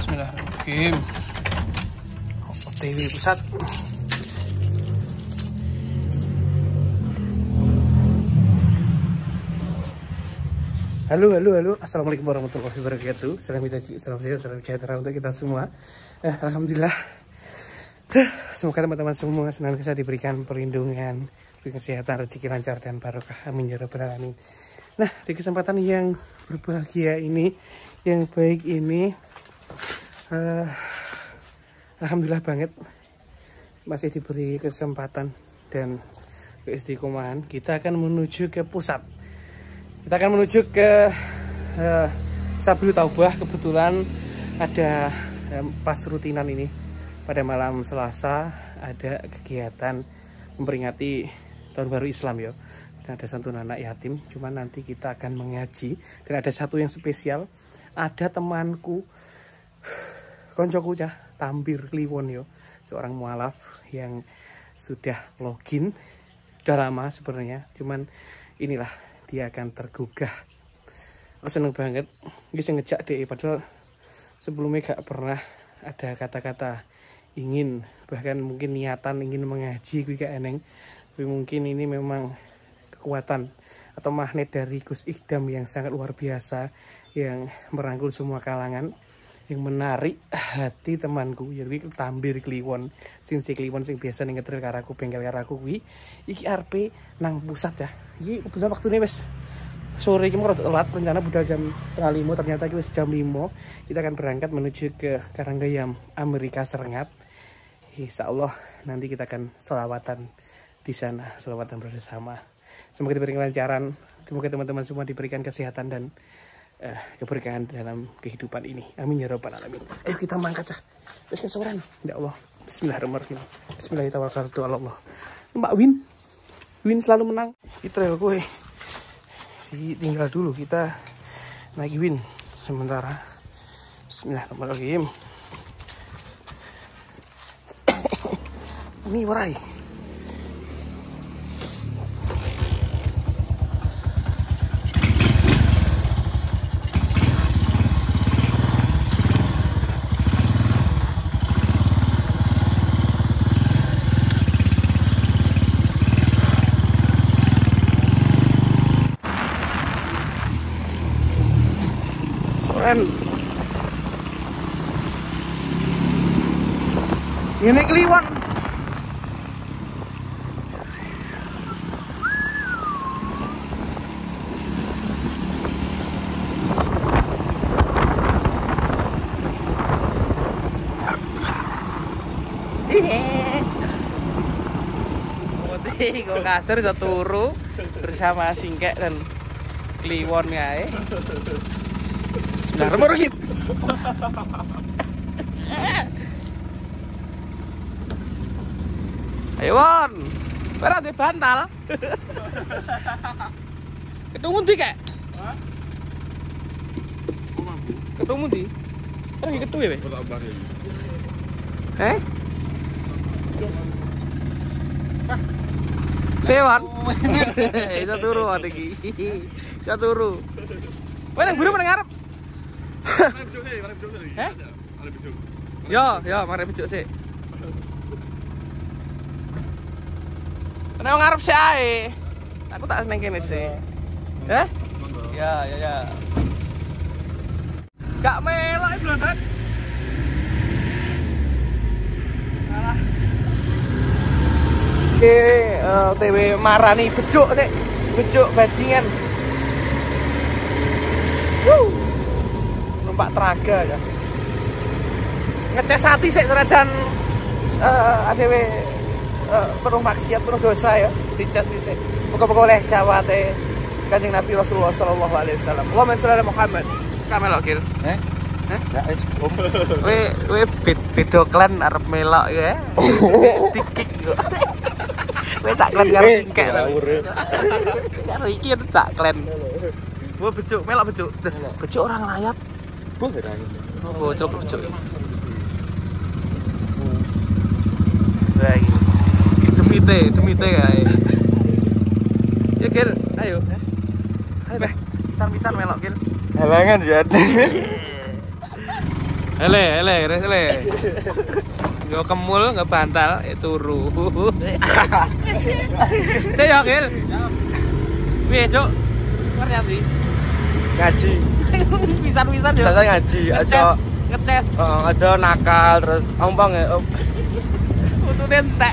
Bismillahirrahmanirrahim. OTW pusat. Halo. Assalamualaikum warahmatullahi wabarakatuh. Salam sejahtera untuk kita semua. Alhamdulillah. Semoga teman-teman semua senantiasa diberikan perlindungan, kesehatan, rezeki lancar dan barokah. Amin ya rabbal alamin. Nah, di kesempatan yang berbahagia ini, yang baik ini, alhamdulillah banget masih diberi kesempatan dan keistiqomahan. Kita akan menuju ke pusat. Kita akan menuju ke Sabil Taubah. Kebetulan ada pas rutinan ini pada malam Selasa ada kegiatan memperingati tahun baru Islam ya. Dan ada santunan anak yatim. Cuman nanti kita akan mengaji dan ada satu yang spesial. Ada temanku koncoku cah Tambir Kliwon yo, seorang mualaf yang sudah login sudah lama sebenarnya, cuman inilah dia akan tergugah. Aku seneng banget bisa ngejak deh, padahal sebelumnya gak pernah ada kata-kata ingin, bahkan mungkin niatan ingin mengaji gue gak eneng, tapi mungkin ini memang kekuatan atau magnet dari Gus Ikdam yang sangat luar biasa, yang merangkul semua kalangan, yang menarik hati temanku. Jadi Tambir Kliwon, sing Kliwon sing biasa ning ngetril karo aku, bengkel karo aku kuwi iki arepe nang pusat ya. Iki kebetulan waktune wis sore iki mau telat, rencana budal jam 4:30, ternyata iki wis jam 5. Kita akan berangkat menuju ke Karanggayam, Amerika Serengat. Insyaallah nanti kita akan sholawatan di sana, sholawatan bersama. Semoga diberi kelancaran, semoga teman-teman semua diberikan kesehatan dan keberkahan dalam kehidupan ini. Amin ya rabbal alamin. Ayo kita mangkat cah. Wis kesoran. Ya Allah. Bismillahirrahmanirrahim. Bismillahirrahmanirrahim. Mbak Win selalu menang. Kita trail gue. Tinggal dulu kita naik Win sementara. Bismillahirrahmanirrahim. Ini warai. Ini Kliwon. Kok kasar bisa turu bersama Singkek dan Kliwon ya. Bismillahirrahmanirrahim. Ayo Won, barang di bantal. Ketemu di kek? Ketemu di? Lagi ketemu ya? Lewan. Bisa turu lagi. Bisa turu. Mana buru mana ngarep? Yo, mari bejuk sih. Kenapa ngarep sih ae? Aku tak seneng kene sih. Ya. Gak melok iki blondet. Alah. TW marani bejuk sih. Bejuk bajingan. Numpak teraga ya. Ngecas hati sih serajan ADW penuh maksiat, penuh dosa ya. Dicas sih. Pokok-pokok oleh syawate Kanjeng Nabi Rasulullah sallallahu alaihi wasallam. Allahumma shalli ala Muhammad. Kamelok kil. Ya wis. We beda klan arep melok ya. Dikik kok. Wis sak klan karo Singkek. Karo iki sak klan. Gua bejuk, melok bejuk. Bejuk orang layat. Gua gak nangis. Oh, coba bejuk. Baik. Demite kae. Ya Gil, ayo. Ayo, pisan melok Gil. Halangan ya. Ele. Yo kemul nggak bantal, turu. Saya yakin. Piye, Cuk? Ngerti? Ngaji. Pisan-pisan yo. Saya ngaji, aja ngetes. Aja nakal terus ompong ya. Utune entek.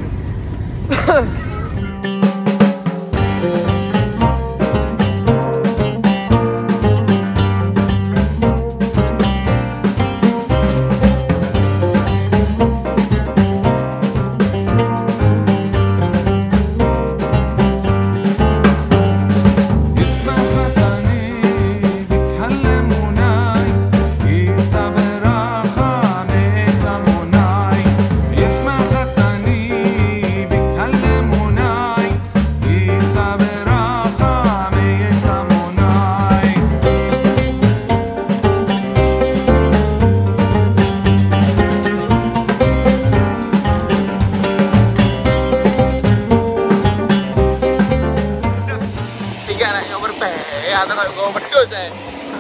atau kayak gue pedus ya.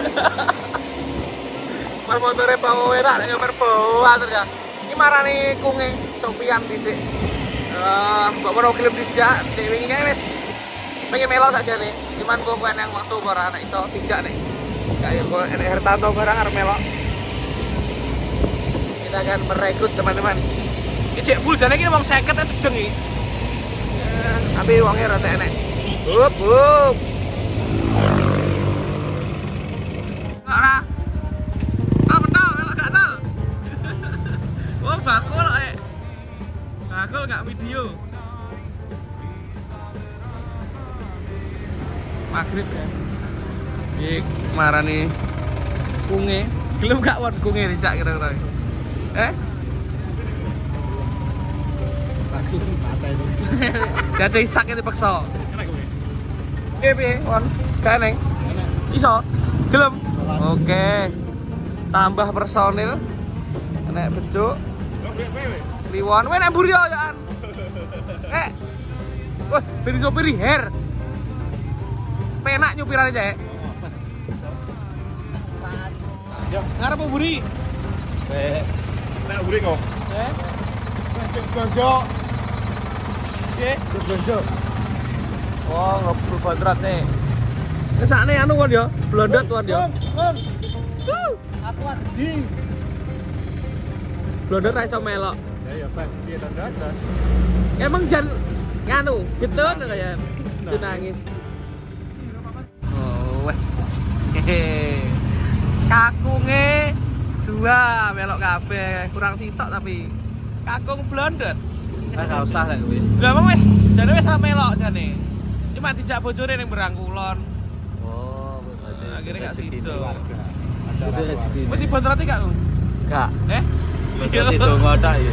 Mas motornya bawa enak, nyoper bawa terus. Ini marah nih kunge, sopian disik. Mbak Moro gelem dijak, dewi ini kan wis pengen melok saja nih. Cuman gue bukan yang waktu gue anak iso dijak nih. Kayak gue enak Hertanto barang harus melok. Kita akan merekrut teman-teman. Ini cek full jane iki wong 50 sedeng iki. Tapi wongnya rada enek. Hup. Ora. Mental, melok gak nol. Oh, bakul kok. Bakul gak video. Maghrib ya. Iki marani kunge. Gelem gak won kunge dijak kira-kira. Gak ada isak itu paksa. Piye won? Gak neng. Iso. Gelem. Oke. Tambah personil. Enek bejuk. Liwon. Weh nek mburi yo ya. Wah, beri sopir her. Penak nyupirane cek. Ya, ngarep mburi. Nek mburi kok. Gojok. Gojok. Oh, ngebul bandrat nih. Kesane anu kan ya, blondet tuan ya. Aku ardi. Blondet ra iso melok. Ya ya, Pak. Piye dandan? Emang jan nganu, gitu kayak itu nangis. Oh, weh. Kakunge dua melok kabeh, kurang sitok tapi kakung blondet. Enggak usah lah kuwi. Lah emang wis jane wis ra melok jane. Cuma dijak bojone ning Berangkulon. Oh, akhirnya gak situ. Itu rezeki. Wis dibanterati gak, Ku? Gak. Banterati donga tok ya.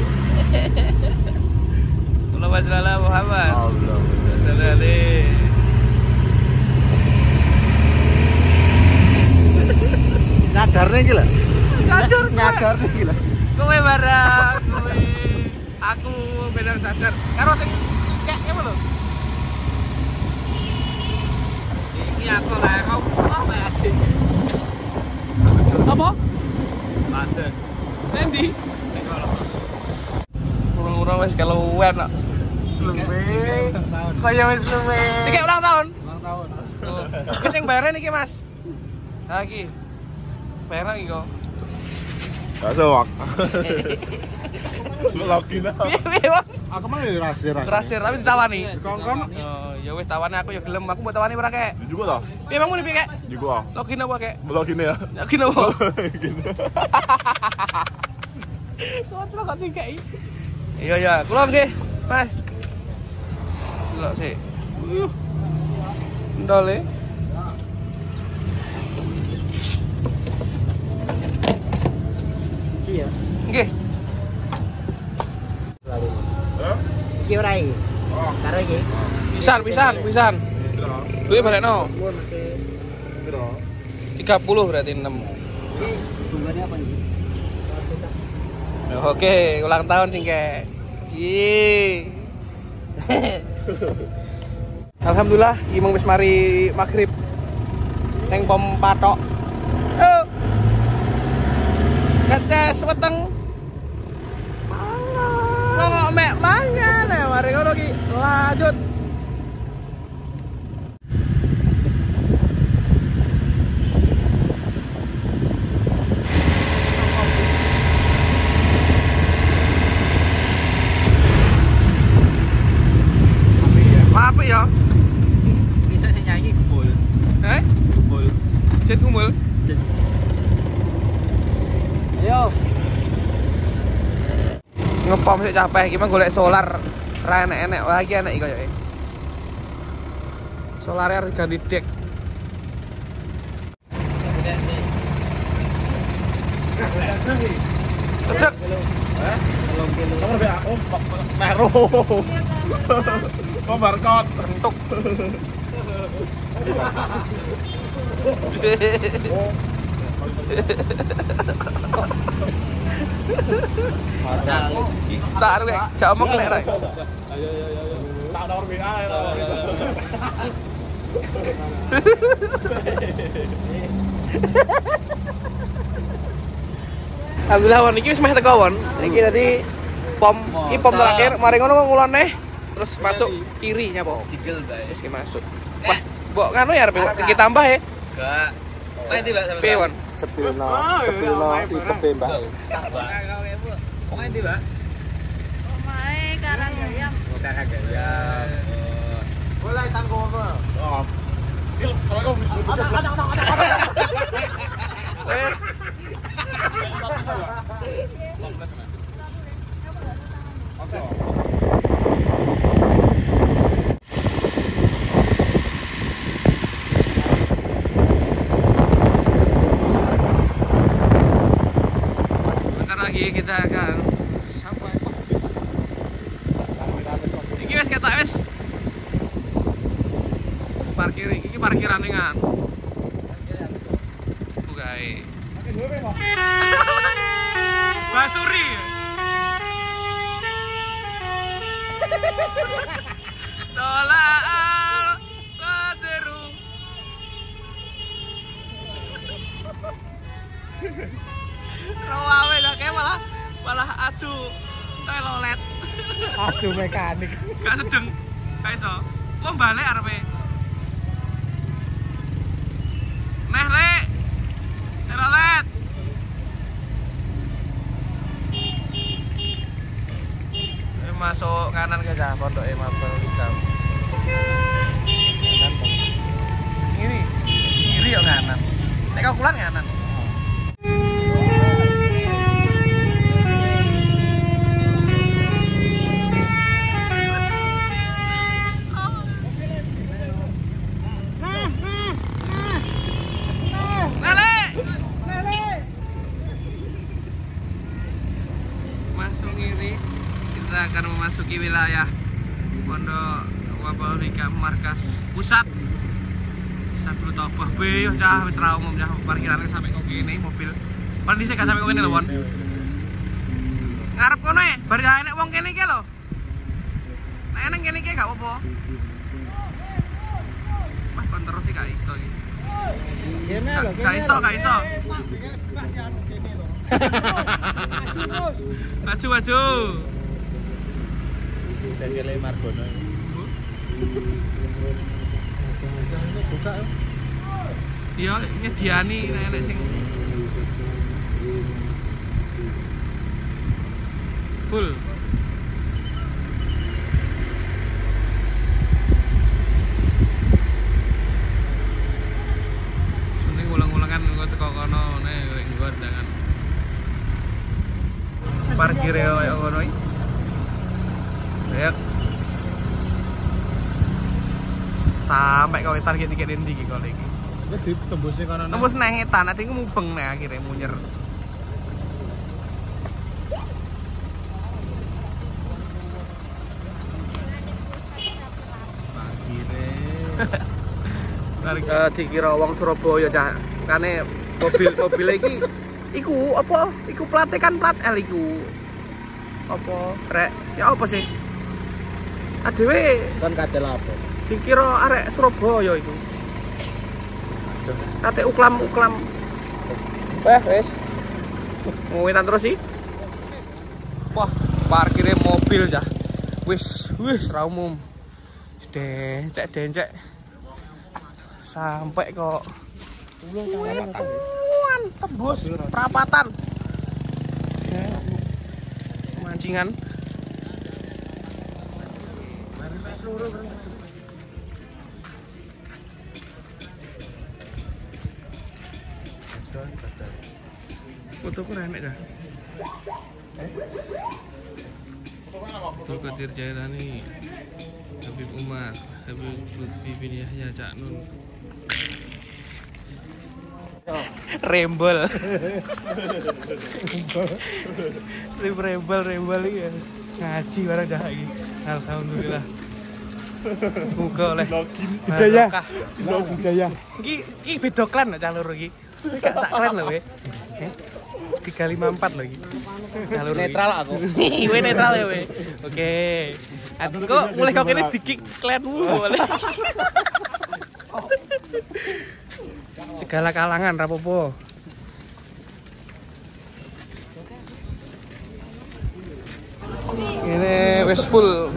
Allahumma shalli ala Muhammad. Allahumma shalli alaihi. Nyadarne iki lho. Nyadarne iki lho. Kowe barang, kowe. Aku bener sadar. Karo sing cek ngono lho. Iki aku lah kok apa? Banten. Nanti. Urung-urung wis keluwen kok. Slumbe. Kaya wis slumbe. Iki ulang tahun. Ulang tahun. Iki sing bayaren iki, Mas. Ha iki. Bayaran iki kok. Gak sewak. Lu lagi nah. Piye, Bang? Aku mah ya rasir. Rasir tapi ditawani. Kongkon. Oh, ya wis tawani aku ya gelem. Aku mbok tawani ora kek. Juga toh? Piye Bang muni piye kek? Juga. Login apa kek? Login ya. Login apa? Gini. Kontrol kok sing kek. Iya ya, kula nggih, Mas. Delok sik. Ndole. Siji ya. Nggih. Iki ora iki. Karo iki. Pisan. Duit balekno. Piro? 30 berarti 6. Bunganya apa iki? Oke, ulang tahun sing kek. Alhamdulillah, imong wis mari maghrib neng pom patok. Ngeces weteng. Ngomong mek mangan ya, mari ngono ki. Lanjut. Apa ya? Bisa nyanyi kumpul. Kumpul. Cet kumpul. Ayo. Ngepom sik capek iki mah golek solar. Ra enek-enek wae iki enek iki koyoke. Solar harus ganti dek. Cocok. Nomor BA. Oh, Meru. Oh, barcode. Bentuk. Tak ada lek, jamok lek ra. Ayo. Tak nomor BA ya. Alhamdulillah won iki wis meh teko won. Iki tadi pom terakhir, mari ngono ngulone terus masuk kiri nyapa. Sigel bae. Wis masuk. Wah, mbok nganu ya arep iki tambah ya. Enggak. Saya tiba sama. Won. Sepilno di tepe, Mbak. Main di, Mbak. Omahe Karangayam. Karangayam. Boleh tan kono. Oh. Bentar lagi kita akan sampai. Iki wis ketok wis. Parkir iki parkiran dengan. Bukae. Basuri. Tolak Baderu. Rawawe gak kayak malah adu telolet. Adu mekanik. Gak sedeng. Gak iso. Lo balik arepe. Neh, Rek. Telolet. Masuk kanan ke cah pondok Mabel Hikam. Ini kiri yo kanan. Nek kau kulan kanan. Masuk kiri. Kita akan memasuki wilayah Pondok Mabel Hikam markas pusat. Sabtu Topoh be yo cah wis ra umum cah parkirane sampe kok kene mobil. Pan dhisik gak sampe kok kene lho, Won. Ngarep kono e, bar enek wong kene iki lho. Nek enek kene iki gak apa-apa. Wah, kon terus iki gak iso iki. Kene lho, Gak iso. Maju. Dengele Margono. Buka. Iya, nyediani nek sing full. Mending ulang-ulangan engko teko kono nek nggon dengan parkir koyo ngono iki. Ya. Sampai kau target tiket endi iki kok iki. Wis ditembusne kono. Tembus nang etan, nanti mubeng nek akhirnya munyer. Akhire. Dikira wong Surabaya cah. Kane mobil iki iku apa? Iku plate kan plat L iku. Apa rek? Ya apa sih? Adewe Kan kadel apa? dikira arek Surabaya iku. Kate uklam. Wes. Ngewitan terus sih. Wah, parkirnya mobil dah. Wis ra umum. Dencek. Sampai kok. Tembus perapatan. Mancingan. Fotoku remek dah. Foto Kadir Jailani, Habib Umar, Habib Lutfi bin Yahya Cak Nun. Rembel. Rembel ya. Ngaji barang dah lagi. Alhamdulillah. Muga oleh Hidayah. Hidayah. Iki beda klan nek calur iki. Gak sak klan lho we. 354 lagi. Jalur Netral aku. Kowe netral ya we. Oke. Adikku mulai kok kene dikik klanmu boleh. Segala kalangan rapopo. Ini wis full.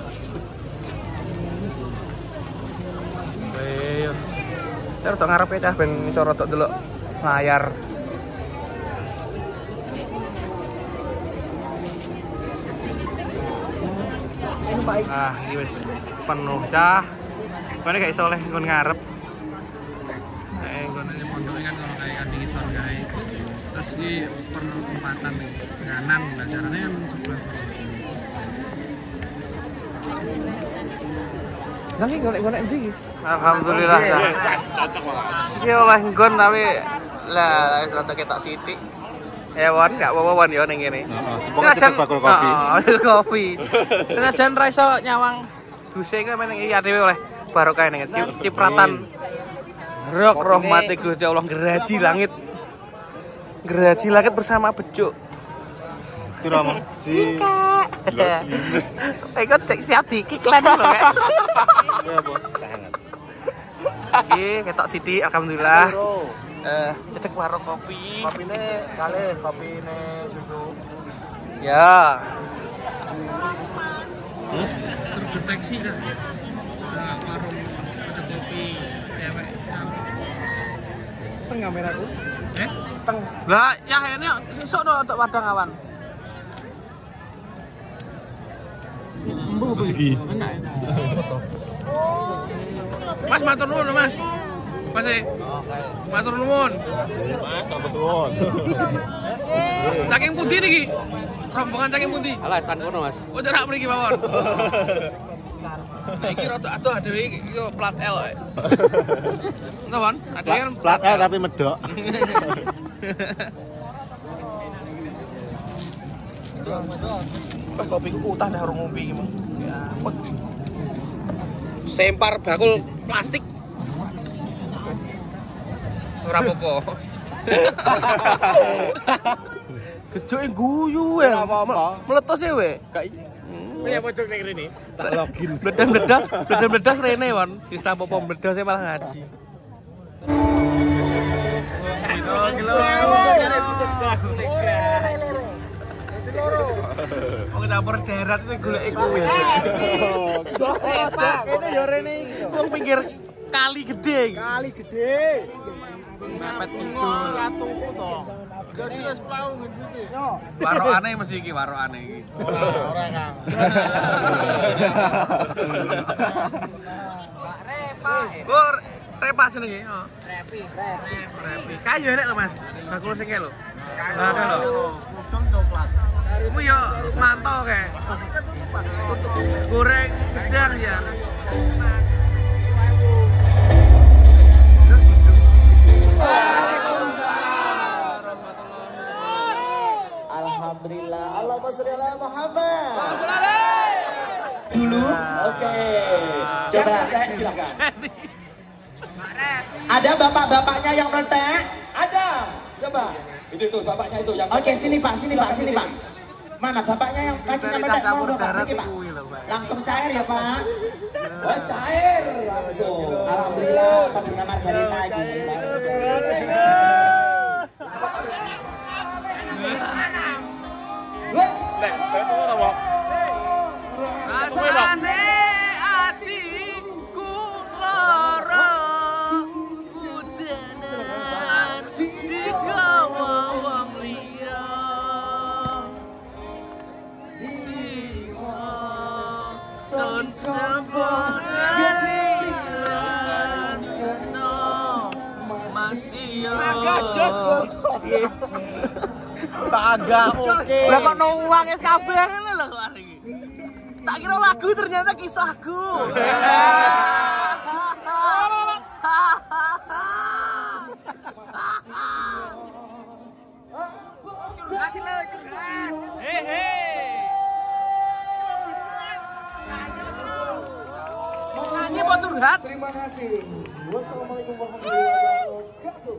Ayo. Terus tok ngarepe cah ben iso rodok delok layar. Ah, ini wis penuh cah. Kone gak iso oleh nggon ngarep. Nggone pondoke kan kalau kayak di isor gawe. Terus iki perempatan nih. Nganan lah carane kan sebelah. Lagi golek-golek ndi iki? Alhamdulillah. Cocok banget. Iki oleh nggon tapi lah wis rada ketok sithik. Ya wan gak apa-apa wan yo ning kene. Heeh, bakul kopi. Bakul kopi. Senajan ra iso nyawang duse kok meneng iki dhewe oleh barokah ning cipratan roh rahmati Gusti Allah geraji langit. Geraji langit bersama bejuk. Piro mong? Si. Ikut cek siap dikiklan lho kek. Ya apa? Iki ketok sithik alhamdulillah. Cecek warung kopi. Kopine kalih, kopine susu. Ya. Terdeteksi kan. Warung ada kopi cewek. Teng kameraku. Teng. Lah, ya ini sesuk no untuk padang awan. Rezeki. Mas matur nuwun, Mas. Mas matur nuwun. Mas, sampun nuwun. Saking pundi niki? Rombongan saking pundi? Alah tan kono, Mas. Oh, jarak mriki mawon. Nah, iki rada adoh dhewe iki plat L wae. Napa, Ada kan Plat L tapi medok. Pas kopi ku utah dah urung ngombe iki, Mang. Ya, ampun. Sempar bakul plastik. Ora apa-apa. Gejoke guyu ya. apa-apa. Meletus e we. Gak Ini apa cok ning rene? Tak login. Bledas rene won. Wis apa bledas e malah ngaji. Kilo. Wong dapur darat kuwi goleki kuwi. Kene yo rene iki. Wong pinggir kali gede. Kali gede. Mepet kidul. Ratuku to. Jadi wis plau ngendute. Yo. Warokane mesti iki, warokane iki. Ora Kang. Pak Repa. Bur, repa jenenge. Heeh. Repi. Repi. Kayu enek lho, Mas. Bakul sing lho. Nah, lho. Udang coklat. Kamu yo mantau kayak. Goreng gedang ya. Alhamdulillah. Allahumma sholli ala Muhammad. Dulu. Oke. Coba Silakan. ada bapak-bapaknya yang meletek? Ada. Coba. Itu bapaknya itu yang. Oke, sini Pak. Mana bapaknya yang kakinya meletek? Mau dong Pak, ini Pak. Langsung cair ya Pak. Oh, cair langsung. Alhamdulillah, Kaduna Margarita lagi. Nek, itu apa? Rasane atiku lara udanan digawa wong liya. Sun cempolan no masih Agak oke. lah kok nuwang es kabeh ngene lho kok hari iki. Tak kira lagu ternyata kisahku. Hehe. Nyanyi mau curhat? Terima kasih. Wassalamualaikum warahmatullahi wabarakatuh.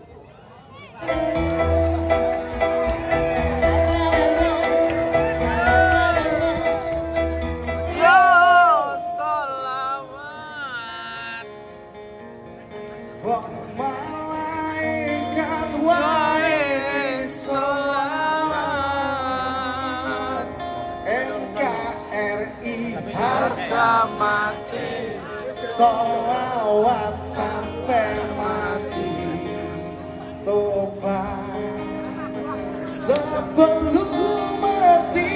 Malaikat wahai selamat, NKRI harga mati, sholawat sampai mati, tobat sebelum mati.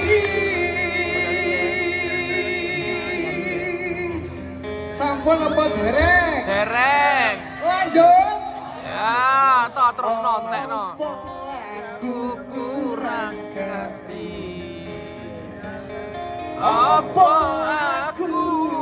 Sampun apa dereng? Dereng. Lanjut. Ya, toh terus nontek no. Aku kurang hati. Apa aku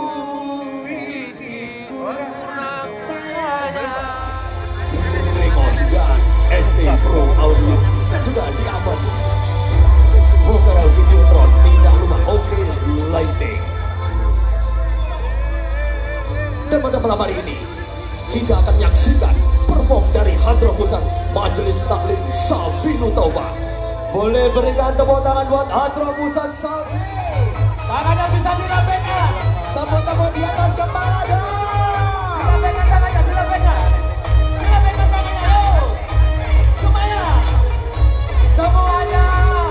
ini kurang sayang. Promosikan ST Pro Audio dan juga diambil Professional Videotron pindah rumah oke lighting. Dan pada malam hari ini kita akan menyaksikan perform dari Hadroh Pusat Majelis Taklim Sabinu Taubah. Boleh berikan tepuk tangan buat Hadroh Pusat Sabinu. Tangannya bisa dilambaikan. Tepuk-tepuk di atas kepala dong. Dilambaikan tangannya, dilambaikan. Dilambaikan tangannya, ayo. Semuanya. Semuanya.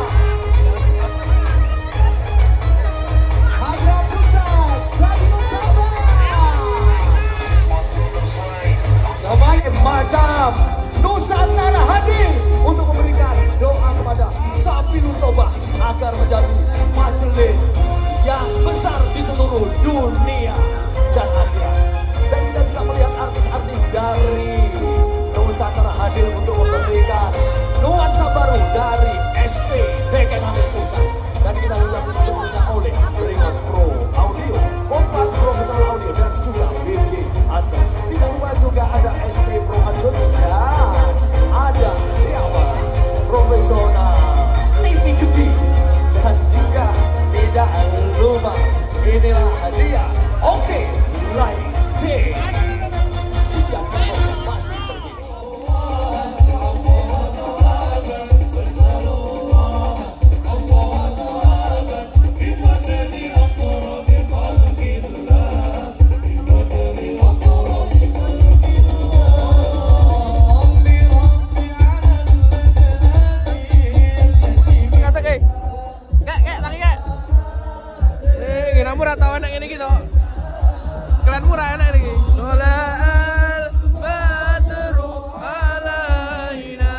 Hadroh Pusat Sabinu Taubah. Sebagai macam Nusantara hadir untuk memberikan doa kepada Sabinu Taubah agar menjadi majelis yang besar di seluruh dunia dan akhirat. Dan kita juga melihat artis-artis dari Nusantara hadir untuk memberikan nuansa baru dari SP BKM Pusat. Dan kita juga ditemani oleh Ringos Pro Audio, Kompas Professional Audio dan juga BG Adler. Tidak lupa juga ada SP Pro Audio dan ada Riawan Profesional TV Gede dan juga tidak lupa inilah dia oke lighting. Siap masih berdiri. Murah tau enak ini gitu. Kalian murah enak ini. Dolal badru alaina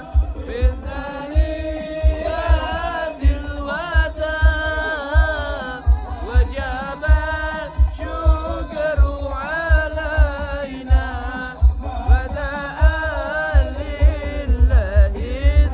bizaniyadil wada wajabal syukru alaina wada'an lillahi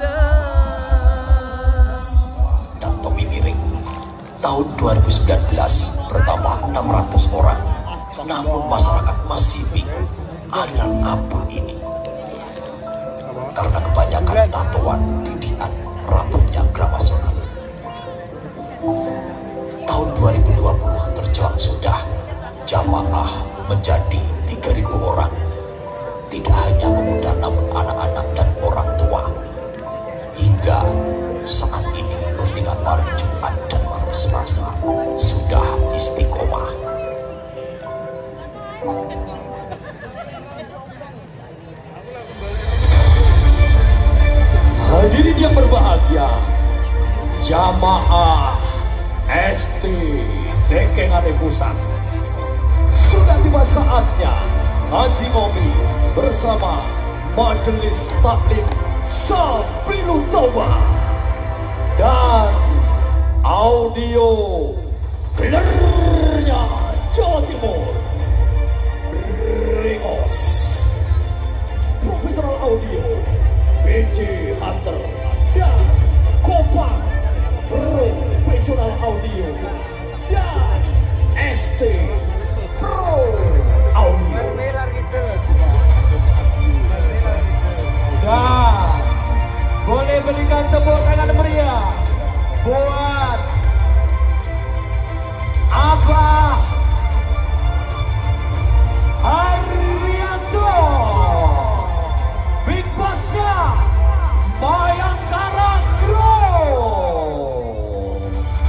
Dan Tommy Miring tahun 2019 bertambah 600 orang, namun masyarakat masih bingung aliran apa ini karena kebanyakan tatoan, tindian, rambutnya gramasional. Tahun 2020 terjelang sudah, jamaah menjadi 3.000 orang, tidak hanya pemuda namun anak-anak dan orang tua. Hingga saat ini rutinan malam Jumat dan malam Selasa sudah istiqomah. Hadirin yang berbahagia, Jamaah ST Dekengane Pusat, sudah tiba saatnya Haji Omi bersama Majelis Taklim Sabilul Taubah dan audio Gelarnya Jawa Timur Ringos Profesional Audio BJ Hunter dan Kopang Profesional Audio dan ST Pro Audio. Dan boleh berikan tepuk tangan meriah buat Abah Haryanto, Big Boss-nya Bayangkara Group.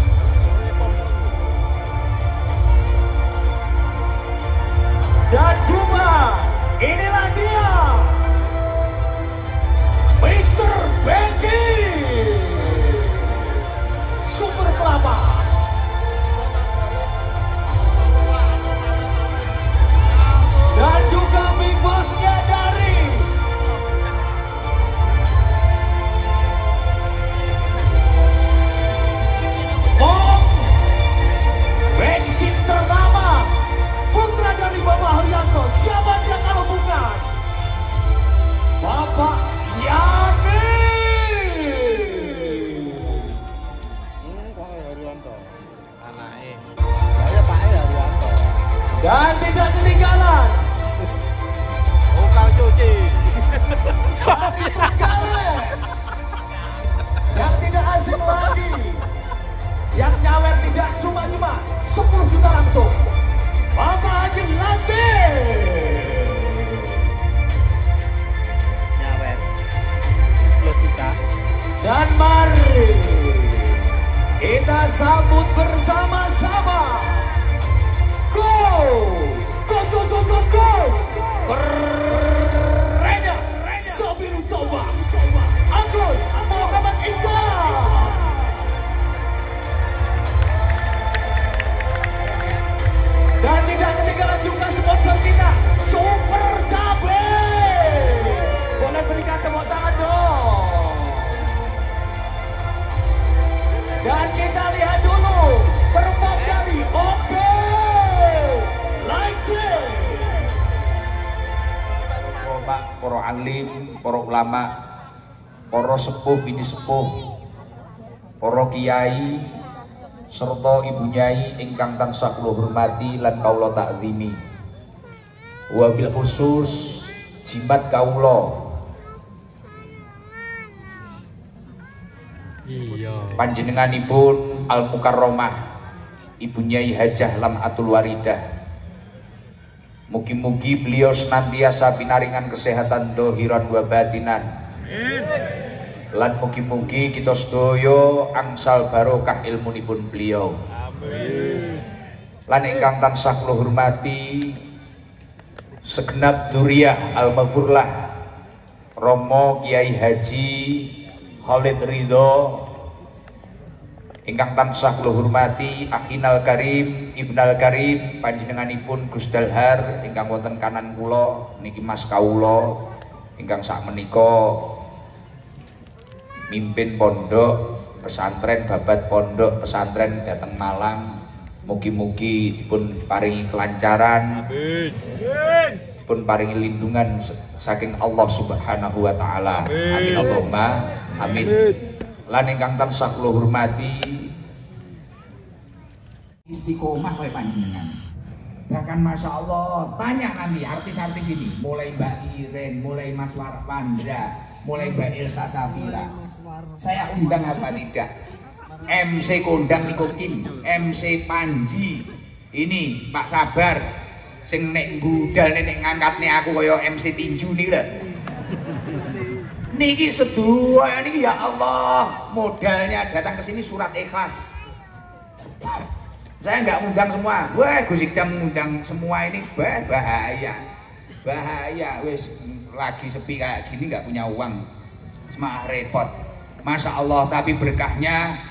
Dan juga inilah dia Mr. Benji Super Kelapa. Dan juga Big Boss-nya dari Pom bensin ternama, putra dari Bapak Haryanto. Siapa dia kalau bukan Bapak Yani. Dan tidak ketinggalan cuci. yang tidak asing lagi, yang nyawer tidak cuma-cuma 10 juta langsung, Bapak Haji Late. Nyawer 10 juta. Dan mari kita sambut bersama-sama kerennya Sabilul Taubah Agus Muhammad Iqbal. Dan tidak ketinggalan juga sponsor kita Super Cabe. Boleh berikan tepuk tangan dong. Dan kita lihat dulu perform dari Oke Like It. Para alim, para ulama, para sepuh bini sepuh, para kiai serta ibu nyai ingkang tansah kula hormati lan kawula takzimi. Wabil khusus jimat kawula panjenenganipun Al Mukarromah Ibu Nyai Hajah Lam'atul Waridah. Mugi-mugi beliau senantiasa pinaringan kesehatan dohiran wa batinan. Lan mugi-mugi kita sedaya angsal barokah ilmunipun beliau. Lan ingkang tansah kula hormati segenap duriyah al-maghfurlah Romo Kiai Haji Khalid Ridho, ingkang tansah kula hormati Akhinal Karim Ibnal Karim panjenenganipun Gus Dalhar ingkang wonten kanan kula niki Mas kawula ingkang sak menika mimpin pondok pesantren babat pondok pesantren dhateng Malang. Mugi-mugi dipun paringi kelancaran, dipun paringi lindungan saking Allah Subhanahu wa taala. Amin Allahumma amin. Lan ingkang tansah kula hormati istiqomah oleh panjenengan. Bahkan Masya Allah banyak nanti artis-artis ini, mulai Mbak Iren, mulai Mas Warpandra, mulai Mbak Ilsa Safira. Saya undang apa tidak? MC kondang nikotin, MC Panji, ini Pak Sabar, sing nek budal nek ngangkatne aku kaya MC tinju niki lho. Niki sedua niki ya Allah, modalnya datang ke sini surat ikhlas. Saya nggak ngundang semua. Wah, Gus Ikdam ngundang semua ini bahaya. Bahaya wis lagi sepi kayak gini nggak punya uang. Semak repot. Masya Allah, tapi berkahnya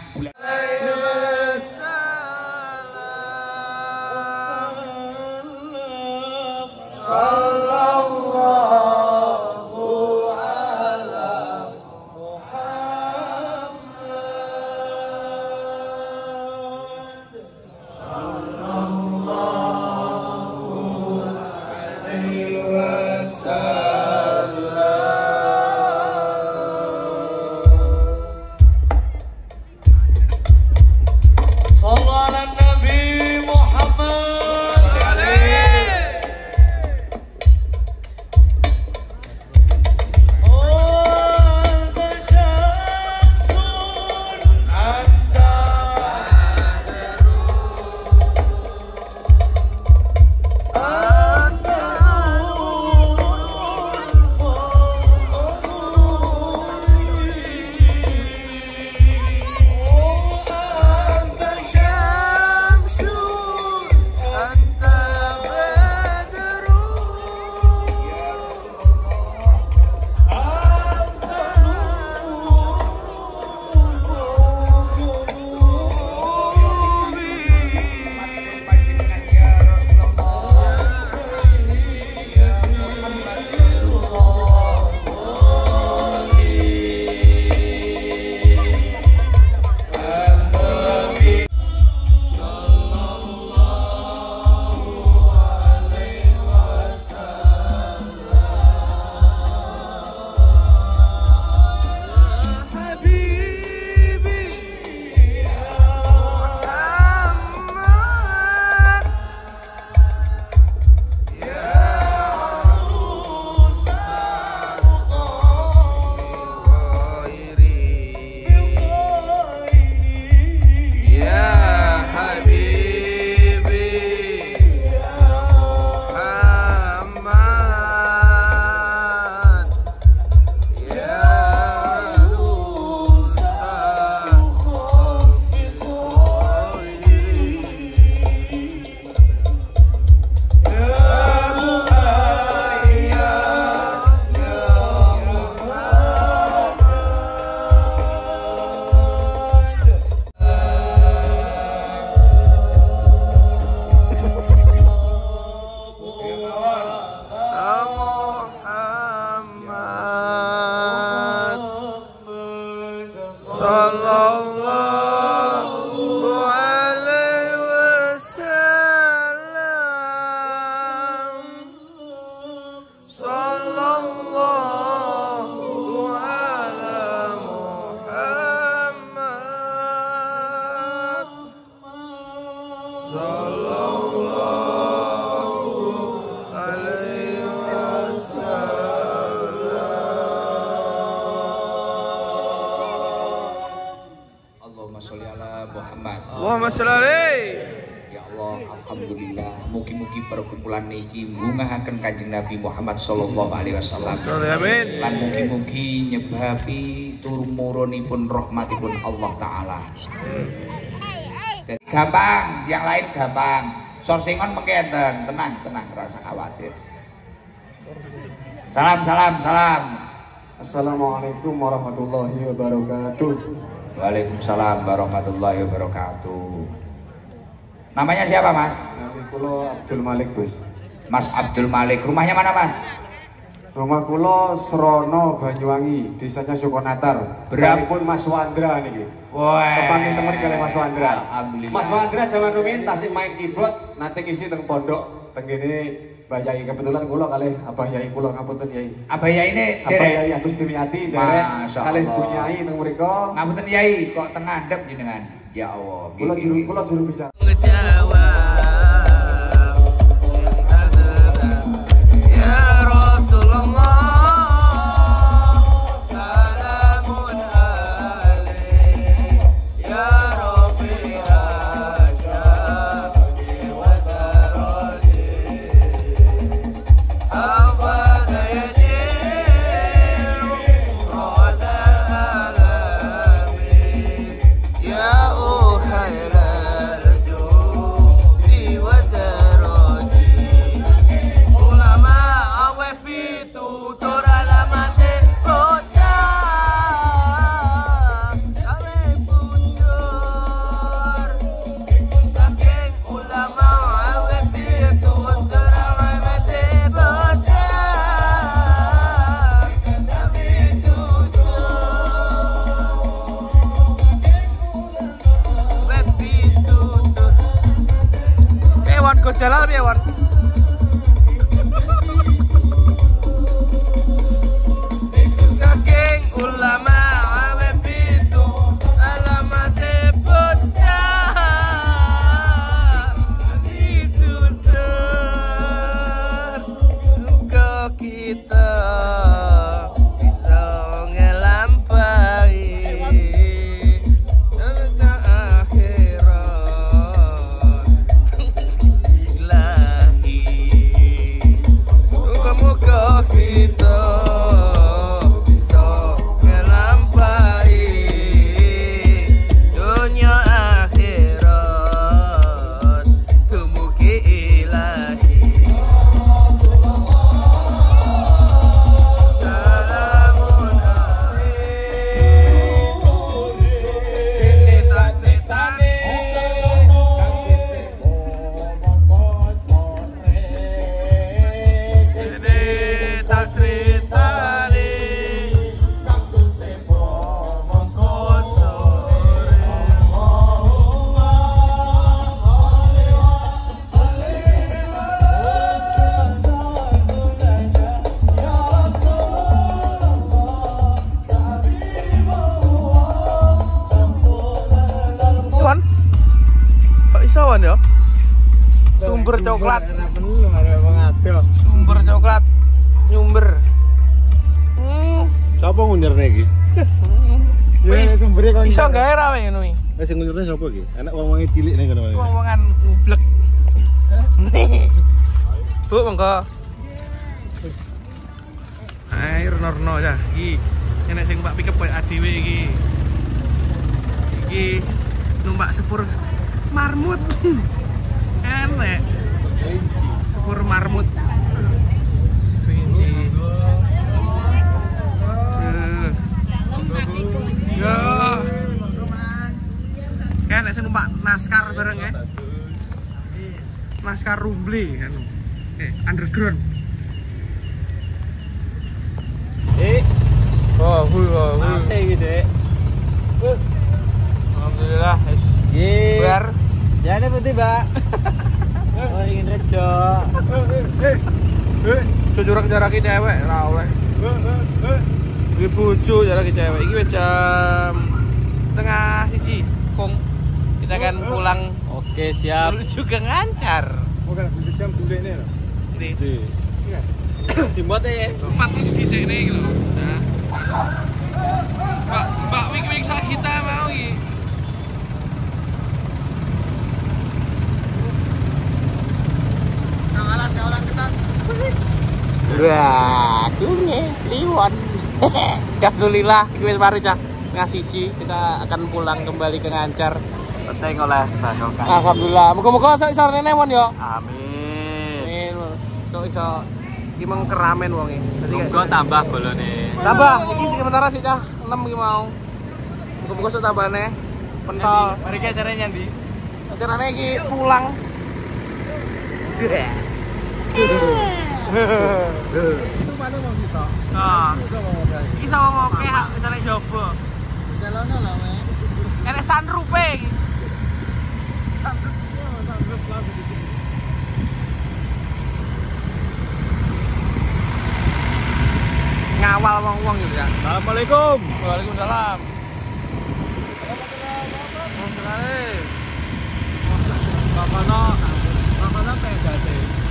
Allahumma sholli alaihi. Ya Allah, alhamdulillah. Mugi-mugi perkumpulan niki mbungahaken Kanjeng Nabi Muhammad sallallahu alaihi wasallam. Amin. Lan mugi-mugi nyebabi turmurunipun rahmatipun Allah taala. Jadi gampang, yang lain gampang. Sorsingon mengkenten, tenang, rasa khawatir. Salam. Assalamualaikum warahmatullahi wabarakatuh. Waalaikumsalam warahmatullahi wabarakatuh. Namanya siapa, Mas? Nama kulo Abdul Malik, Gus. Mas Abdul Malik. Rumahnya mana, Mas? Rumah kulo Serono, Banyuwangi, desanya Sukonatar. Berapa pun Mas Wandra niki. Wah. Kepanggih temen kali Mas Wandra. Alhamdulillah. Mas Wandra zaman rumiyin tasik main keyboard, nanti ngisi teng pondok, teng kene Mbah Yai. Kebetulan kulo kalih Abah Yai kulo ngapunten Yai. Abah Yai ini Abah Yai Agus Dimyati derek kalih Bu Nyai teng mriko. Ngapunten Yai, kok teng ngandhep jenengan. Ya Allah. Kulo juru bicara. jalan ya, Wan. Saking ulama awet itu alamat bocah ditutur ke kita bisa ngelampai akhirat ilahi. Muka-muka kita ya. Sumber coklat. Sumber coklat nyumber. Siapa ngunyerne iki? Ya sumbere kok iso gawe ra ngono iki. Wis sing ngunyerne sapa iki? Enak wong-wong cilik ning kono. Wong-wongan ngublek. Bu monggo. Air norno ya. Iki enek sing Pak pikep koyo adewe iki. Iki numpak sepur marmut. Enek sepur marmut kelinci. Ya enek sing numpak naskar bareng ya. Naskar Rumble kan. Underground. AC gitu ya. Alhamdulillah. Biar jangan putih, Mbak. Oh, ingin rejo. Jarak cewek ra oleh. Iki bojo jarak cewek. Iki wis jam 1:30. Kong. Kita akan pulang. Oke, siap. Menuju ke Ngancar. Oh, kan bisa jam dulene lho. Ini. Iya. Dimot ya. 4 menit disekne iki lho. Nah. Mbak wik-wik sak kita mau iki. Kawalan ketat. Wah, kunge liwon. Alhamdulillah, iki wis mari cah. 1:30 kita akan pulang kembali ke Ngancar. Peteng oleh Banokan. Alhamdulillah. Muga-muga sok iso rene mon yo. Amin. Sok iso iki mung keramen wong iki. Muga tambah bolone. Tambah, iki sementara sih cah 6 iki mau. Muga-muga sok tambahane. Pentol. Mari ki acarane nyandi. Acarane iki pulang. Itu mana mau kita? Nah. Iki sama ngoke hak acarane jobo. Jalono lho, Mas. Enek sunroof-e iki. Ngawal wong-wong gitu ya. Assalamualaikum. Waalaikumsalam. Makanya PDT.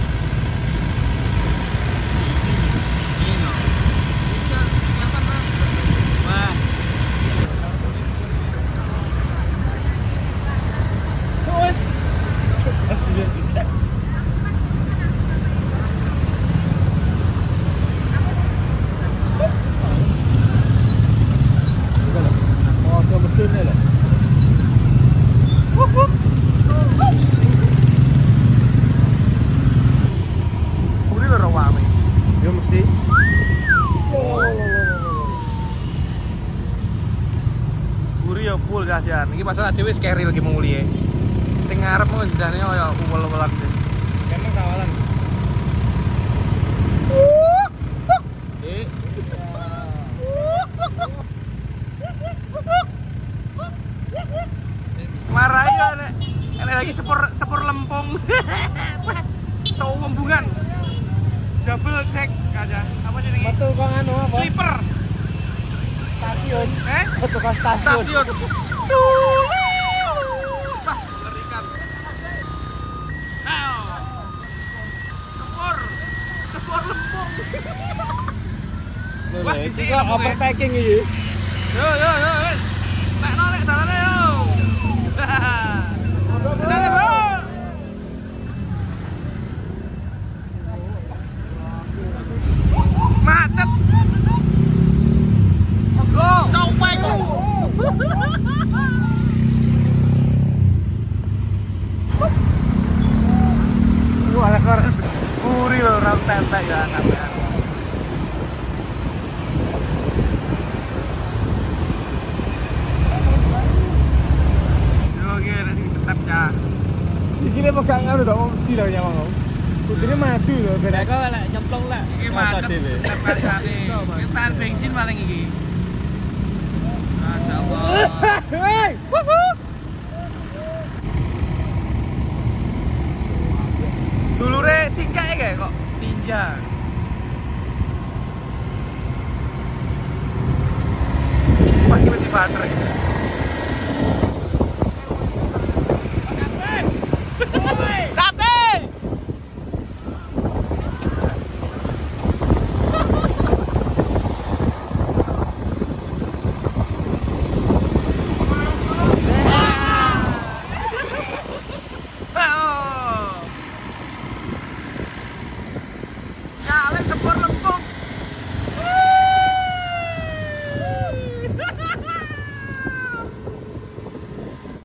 Iki padahal dhewe wis keril iki muli. Sing ngarep kok ndane kaya uwel-uwelan. Emang kawalan. Marai enek lagi sepur lempung. Sewembungan. Double deck aja. Apa sih ini? Betul kok anu apa? Sleeper. Stasiun. Betul kok Stasiun. Wah, mengerikan. Ayo. Sepur lempung. Wah, itu kok overtaking iki. Yo, wis. Nek nolek dalane yo. Dalane, Bro. Macet. Copeng. Wah, ada keren. Puri lho orang tetek ya sampean. Yo gini sing step ya. Iki le pegang anu tok mesti lho nyawang kau. Kudune maju lho ben. Nek kok lek nyemplung lek. Iki macet step kancane. Ketan bensin paling iki. Masyaallah. Hei! Dulure singkae kae kok ninja. Wah, iki mesti baterai. Kapten! Nyalek sepur lempung.